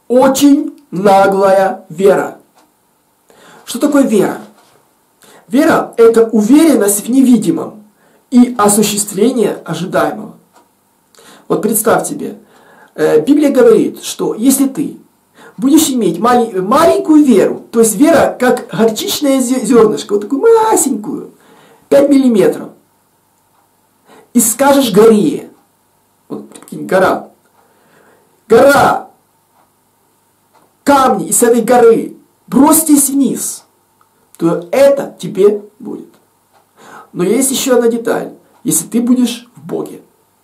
очень наглая вера. Что такое вера? Вера – это уверенность в невидимом и осуществление ожидаемого. Вот представь себе, Библия говорит, что если ты будешь иметь маленькую веру, то есть вера как горчичное зернышко, вот такую масенькую, 5 миллиметров, и скажешь горе, вот прикинь, гора, камни из этой горы, бросьтесь вниз, то это тебе будет. Но есть еще одна деталь. Если ты будешь в Боге,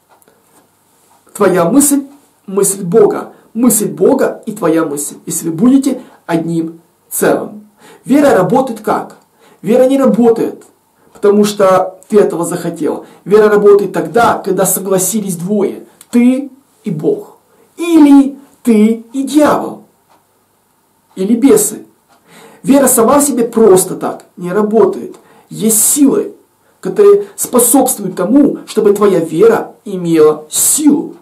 твоя мысль Бога и твоя мысль, если вы будете одним целым. Вера работает как? Вера не работает, потому что ты этого захотел. Вера работает тогда, когда согласились двое. Ты и Бог. Или ты и дьявол. Или бесы. Вера сама в себе просто так не работает. Есть силы, которые способствуют тому, чтобы твоя вера имела силу.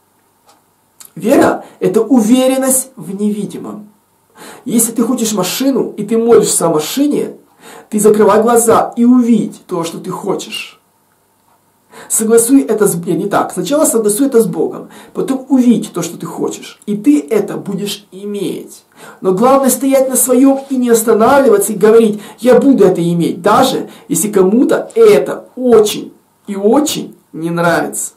Вера – это уверенность в невидимом. Если ты хочешь машину, и ты молишься о машине, ты закрывай глаза и увидь то, что ты хочешь. Согласуй это с... Не так. Сначала согласуй это с Богом, потом увидь то, что ты хочешь. И ты это будешь иметь. Но главное стоять на своем и не останавливаться и говорить, я буду это иметь, даже если кому-то это очень и очень не нравится.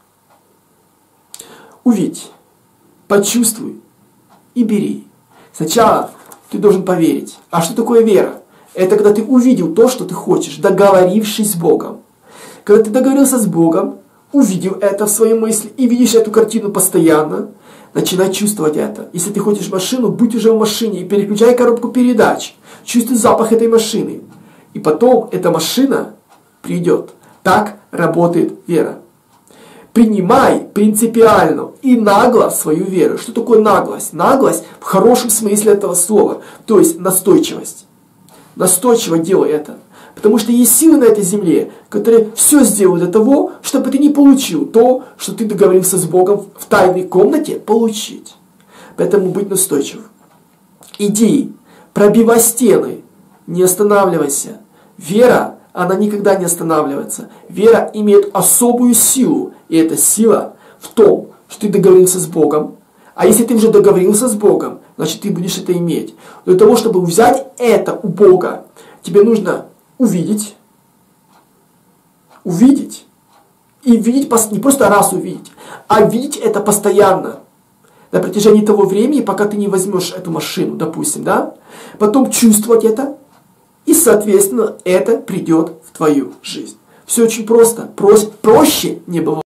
Увидь, почувствуй и бери. Сначала ты должен поверить. А что такое вера? Это когда ты увидел то, что ты хочешь, договорившись с Богом. Когда ты договорился с Богом, увидел это в своей мысли и видишь эту картину постоянно, начинай чувствовать это. Если ты хочешь машину, будь уже в машине и переключай коробку передач. Чувствуй запах этой машины. И потом эта машина придет. Так работает вера. Принимай принципиально и нагло свою веру. Что такое наглость? Наглость в хорошем смысле этого слова. То есть настойчивость. Настойчиво делай это. Потому что есть силы на этой земле, которые все сделают для того, чтобы ты не получил то, что ты договорился с Богом в тайной комнате получить. Поэтому будь настойчив. Иди, пробивай стены, не останавливайся. Вера, она никогда не останавливается. Вера имеет особую силу. И эта сила в том, что ты договорился с Богом. А если ты уже договорился с Богом, значит ты будешь это иметь. Для того, чтобы взять это у Бога, тебе нужно увидеть, и видеть не просто раз увидеть, а видеть это постоянно, на протяжении того времени, пока ты не возьмешь эту машину, допустим, да? Потом чувствовать это, и, соответственно, это придет в твою жизнь. Все очень просто, проще не бывает.